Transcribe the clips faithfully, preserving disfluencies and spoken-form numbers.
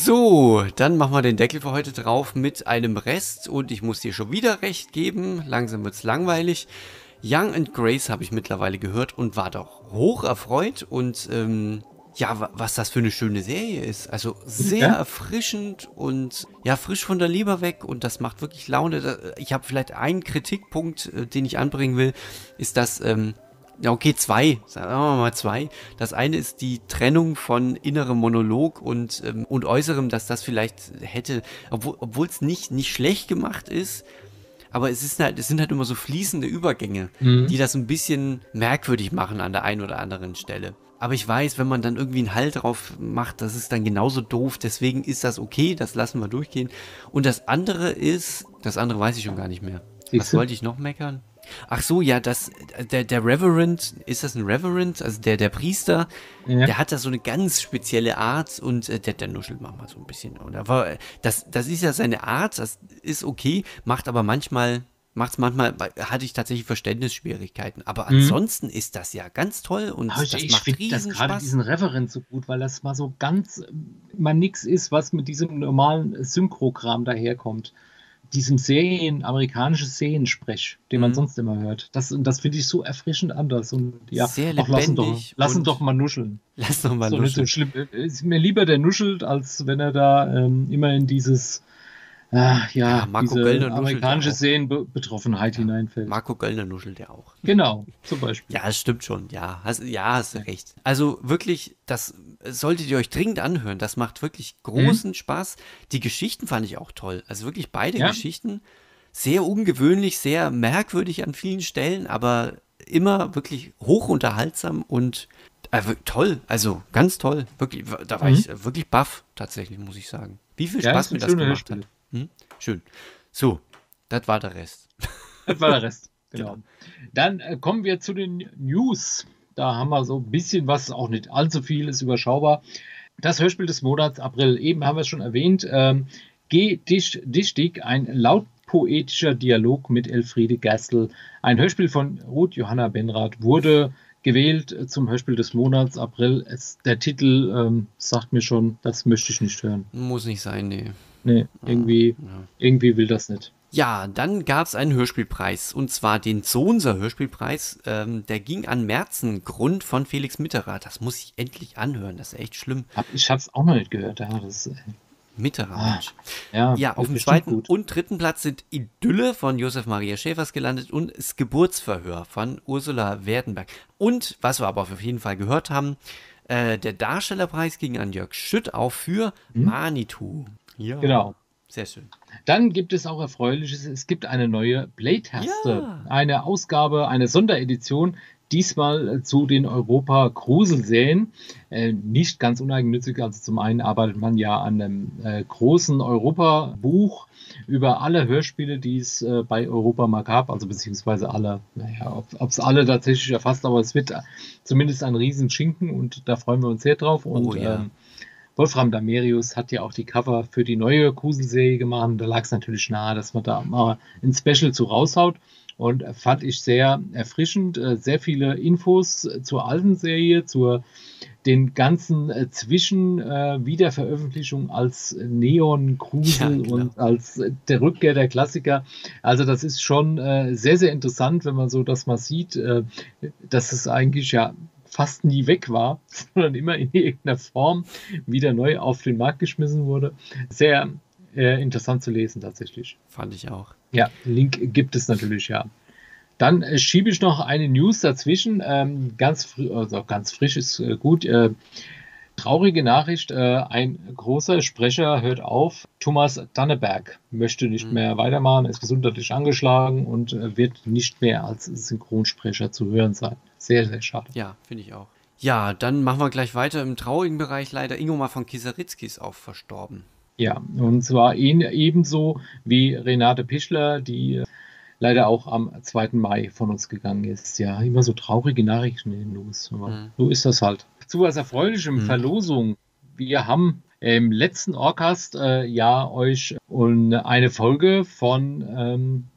So, dann machen wir den Deckel für heute drauf mit einem Rest und ich muss dir schon wieder recht geben, langsam wird's langweilig. Young and Grace habe ich mittlerweile gehört und war doch hoch erfreut und ähm, ja, was das für eine schöne Serie ist. Also sehr Ja? erfrischend und ja, frisch von der Leber weg und das macht wirklich Laune. Ich habe vielleicht einen Kritikpunkt, äh, den ich anbringen will, ist, dass ähm, ja, okay, zwei, sagen wir mal zwei. Das eine ist die Trennung von innerem Monolog und, ähm, und äußerem, dass das vielleicht hätte, obwohl es nicht, nicht schlecht gemacht ist, aber es ist halt, es sind halt immer so fließende Übergänge, Mhm. die das ein bisschen merkwürdig machen an der einen oder anderen Stelle. Aber ich weiß, wenn man dann irgendwie einen Halt drauf macht, das ist dann genauso doof. Deswegen ist das okay, das lassen wir durchgehen. Und das andere ist, das andere weiß ich schon gar nicht mehr. Was Siehste? wollte ich noch meckern? Ach so, ja, das, der, der Reverend, ist das ein Reverend? Also der, der Priester, Ja. der hat da so eine ganz spezielle Art und äh, der, der nuschelt manchmal so ein bisschen. Und aber das, das ist ja seine Art, das ist okay, macht aber manchmal, macht's manchmal, hatte ich tatsächlich Verständnisschwierigkeiten. Aber Mhm. ansonsten ist das ja ganz toll und Aber ich, das ich macht finde das riesen gerade Spaß. diesen Referent so gut, weil das mal so ganz äh, mal nix ist, was mit diesem normalen Synchrogramm daherkommt. Diesem Serien, amerikanischen Seriensprech, den man Mhm. sonst immer hört. Das, und das finde ich so erfrischend anders. Und ja, Sehr auch lassen doch, lebendig lassen und doch mal nuscheln. lass doch mal Ist doch nicht so nuscheln. schlimm. Ist mir lieber, der nuschelt, als wenn er da ähm, immer in dieses, ah, Ja, ja, Marco diese Göllner nuschelt ja amerikanische auch. Serienbetroffenheit Ja, hineinfällt. Marco Göllner nuschelt ja auch. Genau, zum Beispiel. Ja, es stimmt schon. Ja, hast, ja, hast du Ja. recht. Also wirklich, das solltet ihr euch dringend anhören. Das macht wirklich Mhm. großen Spaß. Die Geschichten fand ich auch toll. Also wirklich beide Ja. Geschichten. Sehr ungewöhnlich, sehr merkwürdig an vielen Stellen, aber immer wirklich hochunterhaltsam und äh, wir- toll. Also ganz toll. Wirklich, da war Mhm. ich äh, wirklich baff, tatsächlich, muss ich sagen. Wie viel Ja, Spaß das mir sind das schöne gemacht Hörspiele. hat. Hm? Schön. So, das war der Rest. Das war der Rest. Genau. Genau. Dann äh, kommen wir zu den News. Da haben wir so ein bisschen was, auch nicht allzu viel, ist überschaubar. Das Hörspiel des Monats April, eben haben wir es schon erwähnt. Ähm, Geh dich, dichtig, ein lautpoetischer Dialog mit Elfriede Gerstl. Ein Hörspiel von Ruth Johanna Benrath wurde gewählt zum Hörspiel des Monats April. Es, der Titel ähm, sagt mir schon, das möchte ich nicht hören. Muss nicht sein, nee. Nee, irgendwie, Ja. irgendwie will das nicht. Ja, dann gab es einen Hörspielpreis und zwar den Zonser Hörspielpreis. Ähm, der ging an Märzengrund von Felix Mitterer. Das muss ich endlich anhören, das ist echt schlimm. Hab, ich habe es auch noch nicht gehört. Ja, das, äh, Mitterer, ah, Mensch. ja, Ja, auf dem bestimmt zweiten gut. und dritten Platz sind Idylle von Josef Maria Schäfers gelandet und das Geburtsverhör von Ursula Werdenberg. Und, was wir aber auf jeden Fall gehört haben, äh, der Darstellerpreis ging an Jörg Schütt auch für Hm? Manitou. Ja, Genau. sehr schön. Dann gibt es auch Erfreuliches. Es gibt eine neue Play-Taste. Ja. Eine Ausgabe, eine Sonderedition. Diesmal äh, zu den Europa-Gruselserien. Äh, nicht ganz uneigennützig. Also zum einen arbeitet man ja an einem äh, großen Europa-Buch über alle Hörspiele, die es äh, bei Europa mal gab. Also beziehungsweise alle, naja, ob es alle tatsächlich erfasst, aber es wird zumindest ein Riesenschinken und da freuen wir uns sehr drauf. Und Oh ja. ähm, Wolfram Damerius hat ja auch die Cover für die neue Grusel-Serie gemacht. Da lag es natürlich nahe, dass man da mal ein Special zu raushaut. Und fand ich sehr erfrischend. Äh, Sehr viele Infos zur alten Serie, zur den ganzen äh, zwischen äh, Wiederveröffentlichung als Neon-Grusel Ja, genau. und als äh, der Rückkehr der Klassiker. Also das ist schon äh, sehr, sehr interessant, wenn man so das mal sieht, äh, dass es eigentlich ja fast nie weg war, sondern immer in irgendeiner Form wieder neu auf den Markt geschmissen wurde. Sehr äh, interessant zu lesen tatsächlich. Fand ich auch. Ja, Link gibt es natürlich, ja. Dann äh, schiebe ich noch eine News dazwischen. Ähm, ganz, fri also ganz frisch ist äh, gut. Äh, traurige Nachricht. Äh, ein großer Sprecher hört auf. Thomas Danneberg möchte nicht Hm. mehr weitermachen, ist gesundheitlich angeschlagen und äh, wird nicht mehr als Synchronsprecher zu hören sein. Sehr, sehr schade. Ja, finde ich auch. Ja, dann machen wir gleich weiter im traurigen Bereich. Leider Ingomar von Kisaritzky ist auch verstorben. Ja, und zwar ihn ebenso wie Renate Pischler, die äh, leider auch am zweiten Mai von uns gegangen ist. Ja, immer so traurige Nachrichten in den News. Aber Mhm. so ist das halt. Zu was Erfreulichem, Mhm. Verlosung. Wir haben im letzten Orcast äh, ja euch und eine Folge von, ähm,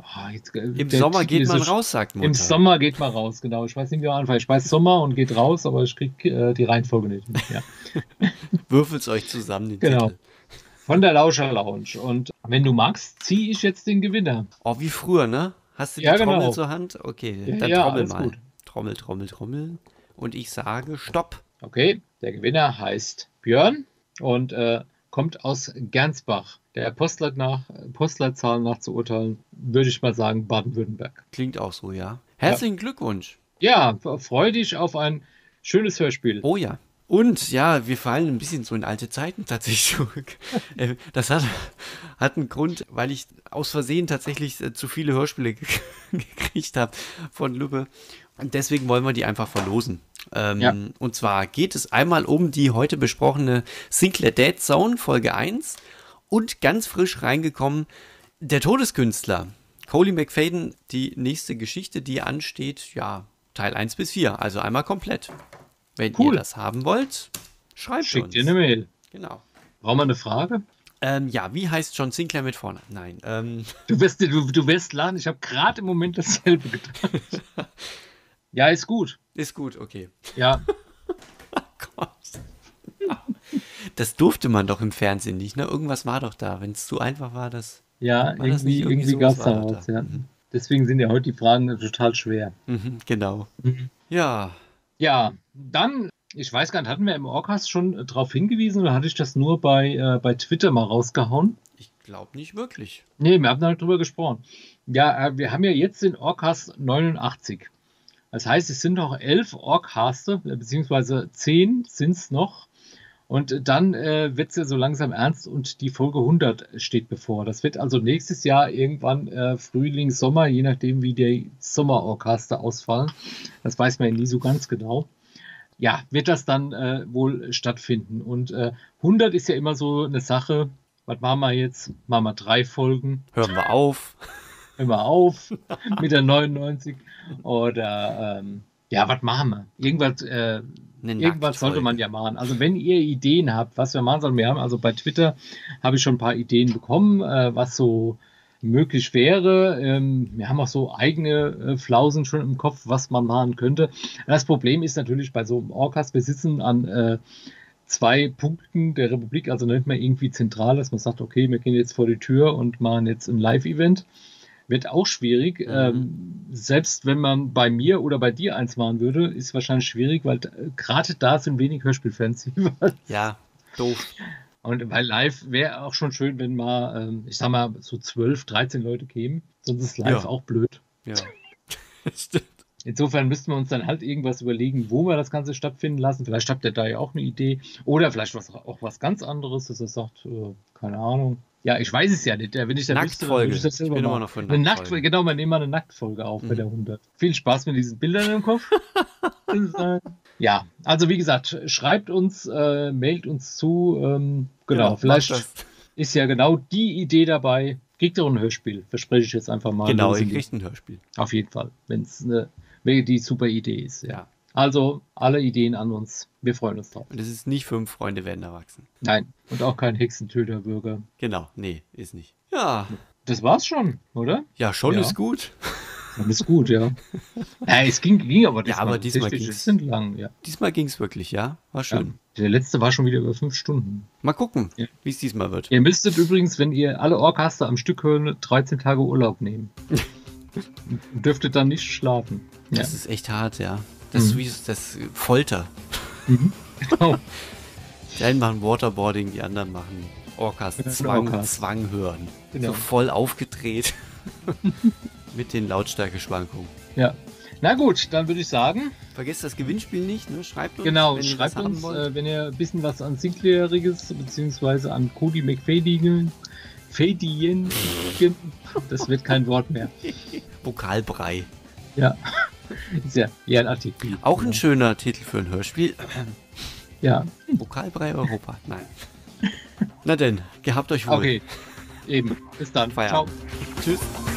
Oh, jetzt, äh, Im der Sommer Titel geht ist man so, raus, sagt Mutter. Im Sommer geht man raus, genau. Ich weiß nicht, wie man anfangen. Ich weiß Sommer und geht raus, aber ich kriege äh, die Reihenfolge nicht mit. Ja. Würfelt's euch zusammen, den Genau. Titel. Von der Lauscher Lounge. Und wenn du magst, ziehe ich jetzt den Gewinner. Oh, wie früher, ne? Hast du die Ja, Trommel genau. zur Hand? Okay, Ja, dann ja, trommel alles mal. gut. Trommel, Trommel, Trommel. Und ich sage Stopp. Okay, der Gewinner heißt Björn und äh, kommt aus Gernsbach. Der Postleitzahl nach, Postleitzahl nach zu urteilen, würde ich mal sagen, Baden-Württemberg. Klingt auch so, ja. Herzlichen Glückwunsch. Ja, freu dich auf ein schönes Hörspiel. Oh ja. Und ja, wir fallen ein bisschen so in alte Zeiten tatsächlich zurück. Äh, Das hat, hat einen Grund, weil ich aus Versehen tatsächlich äh, zu viele Hörspiele ge gekriegt habe von Lübbe. Und deswegen wollen wir die einfach verlosen. Ähm, Ja. Und zwar geht es einmal um die heute besprochene Sinclair Dead Zone, Folge eins. Und ganz frisch reingekommen, der Todeskünstler. Coley McFadden, die nächste Geschichte, die ansteht, ja, Teil eins bis vier. Also einmal komplett. Wenn Cool. ihr das haben wollt, schreibt Schick uns. dir eine Mail. Genau. Brauchen wir eine Frage? Ähm, ja, wie heißt John Sinclair mit Vornamen? Nein. Ähm, Du wirst, du, du wirst lachen, ich habe gerade im Moment dasselbe getan. Ja, ist gut. ist gut, okay. Ja, Gott. Das durfte man doch im Fernsehen nicht, ne? Irgendwas war doch da. Wenn es zu einfach war, das. ja War das irgendwie, nicht irgendwie irgendwie sowas gab es da war da? was. Ja. Mhm. Deswegen sind ja heute die Fragen total schwer. Mhm, genau. Mhm. Ja. Ja, dann, ich weiß gar nicht, hatten wir im Orcast schon äh, darauf hingewiesen oder hatte ich das nur bei, äh, bei Twitter mal rausgehauen? Ich glaube nicht wirklich. Nee, wir haben da nicht drüber gesprochen. Ja, äh, wir haben ja jetzt den Orcast neunundachtzig. Das heißt, es sind noch elf Orcaste, äh, beziehungsweise zehn sind es noch. Und dann äh, wird es ja so langsam ernst und die Folge hundert steht bevor. Das wird also nächstes Jahr irgendwann äh, Frühling, Sommer, je nachdem wie die Sommer-Orcaste ausfallen. Das weiß man ja nie so ganz genau. Ja, wird das dann äh, wohl stattfinden. Und äh, hundert ist ja immer so eine Sache. Was machen wir jetzt? Machen wir drei Folgen. Hören wir auf. Hören wir auf mit der neunundneunzig. Oder ähm, ja, was machen wir? Irgendwas, äh, Eine irgendwas sollte man ja machen. Also wenn ihr Ideen habt, was wir machen sollen, wir haben also bei Twitter habe ich schon ein paar Ideen bekommen, äh, was so möglich wäre. Ähm, wir haben auch so eigene äh, Flausen schon im Kopf, was man machen könnte. Das Problem ist natürlich bei so einem Orcast, wir sitzen an äh, zwei Punkten der Republik, also nicht mehr irgendwie zentral, dass man sagt, okay, wir gehen jetzt vor die Tür und machen jetzt ein Live-Event. Wird auch schwierig. Mhm. Ähm, selbst wenn man bei mir oder bei dir eins machen würde, ist wahrscheinlich schwierig, weil äh, gerade da sind wenig Hörspielfans. Ja, doof. Und bei Live wäre auch schon schön, wenn mal, ähm, ich sag mal, so zwölf, dreizehn Leute kämen. Sonst ist Live Ja. auch blöd. Ja. Stimmt. Insofern müssten wir uns dann halt irgendwas überlegen, wo wir das Ganze stattfinden lassen. Vielleicht habt ihr da ja auch eine Idee. Oder vielleicht was, auch was ganz anderes, dass er sagt, äh, keine Ahnung. Ja, ich weiß es ja nicht. Ja, wenn ich da wüsste, dann würde ich das Ich selber bin immer machen. noch für Eine Nacktfolgen. Nacht, genau, wir nehmen mal eine Nacktfolge auf bei Mhm. der hundert. Viel Spaß mit diesen Bildern im Kopf. Das ist, äh, ja, also wie gesagt, schreibt uns, äh, mailt uns zu. Ähm, genau, Ja, vielleicht macht das. ist ja genau die Idee dabei. Kriegt ihr auch ein Hörspiel, verspreche ich jetzt einfach mal. Genau, ihr Lösen. kriegt ein Hörspiel. Auf jeden Fall, wenn es eine, wenn die super Idee ist. Ja. Ja. Also alle Ideen an uns. Wir freuen uns drauf. Und es ist nicht fünf Freunde werden erwachsen. Nein, und auch kein Hexentöterbürger. Genau, nee, ist nicht. Ja, Das war's schon, oder? ja, schon Ja. ist gut. Dann ist gut, ja. Ja, es ging, ging aber diesmal. aber diesmal tatsächlich. ging's. Es sind lang, ja. Diesmal ging es wirklich, ja. War ja. schön. Der letzte war schon wieder über fünf Stunden. Mal gucken, Ja. wie es diesmal wird. Ihr müsstet übrigens, wenn ihr alle Orcaster am Stück hören, dreizehn Tage Urlaub nehmen. Und dürftet dann nicht schlafen. Ja. Das ist echt hart, ja. Das ist Mhm. wie das Folter. Mhm. Genau. Die einen machen Waterboarding, die anderen machen Orcas, Ja, Zwang, Orcas. Zwang hören. Genau. So voll aufgedreht. Mit den Lautstärkeschwankungen. Ja. Na gut, dann würde ich sagen, Vergesst das Gewinnspiel nicht, ne? Schreibt uns, genau, wenn ihr schreibt das haben uns, wollt. äh, wenn ihr ein bisschen was an Sinclairiges beziehungsweise an Cody McFadien, Fadien, das wird kein Wort mehr. Vokalbrei. Ja, ist ja eher ein Artikel. Auch ein ja. schöner Titel für ein Hörspiel. Ja, Vokalbrei Europa. Nein. Na denn, gehabt euch wohl. okay. Eben. Bis dann. Feierabend. Ciao. Tschüss.